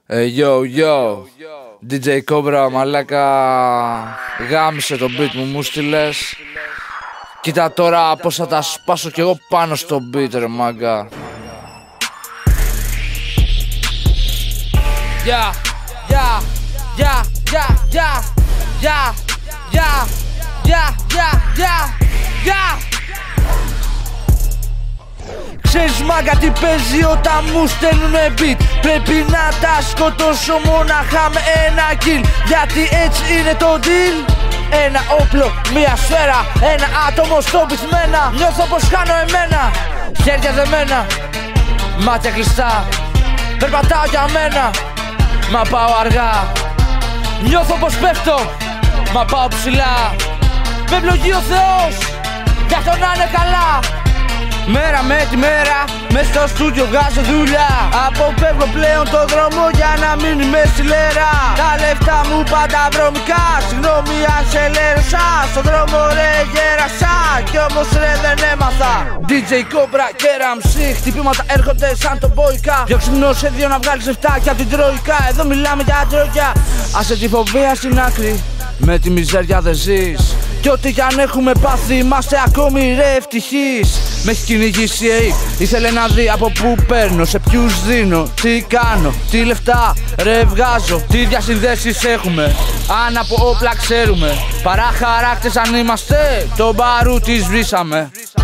Yo, yo, DJ Cobra, μαλάκα, γάμισε το beat μου στείλες. Κοίτα τώρα πως θα τα σπάσω κι εγώ πάνω στο beat, ρε μάγκα. Yeah, yeah, yeah, yeah, yeah, yeah, yeah, yeah, yeah, yeah, yeah. Ξέρεις μάγκα τι παίζει όταν μου στέλνουνε beat. Πρέπει να τα σκοτώσω μόναχα με ένα kill. Γιατί έτσι είναι το deal. Ένα όπλο, μία σφαίρα, ένα άτομο στο πυθμένα. Νιώθω πως χάνω εμένα. Χέρια δεμένα, μάτια κλειστά. Περπατάω για μένα, μα πάω αργά. Νιώθω πως πέφτω, μα πάω ψηλά. Με ευλογεί ο Θεός, γι' αυτό να είναι καλά. Μέρα με τη μέρα, μες στο στούντιο βγάζω δουλειά. Αποφεύγω πλέον το δρόμο για να μην είμαι στη λέρα. Τα λεφτά μου πάντα βρωμικά, συγγνώμη αν σε λέρωσα. Στον δρόμο ρε γέρασα, κι όμως ρε δεν έμαθα. DJ Cobra και MC, χτυπήματα έρχονται σαν τον Boyka. Πιο ξυπνό σε δύο να βγάλεις λεφτάκια από την Τροϊκά. Εδώ μιλάμε για τρογιά, άσε τη φοβία στην άκρη. Με τη μιζέρια δεν ζεις. Κι ό,τι κι αν έχουμε πάθει είμαστε ακόμη ρε ευτυχείς. Με έχει κυνηγήσει ήθελε να δει από πού παίρνω, σε ποιους δίνω, τι κάνω, τι λεφτά ρε βγάζω, τι διασυνδέσεις έχουμε, αν από όπλα ξέρουμε. Παρά χαράκτες αν είμαστε, το μπαρούτι σβήσαμε.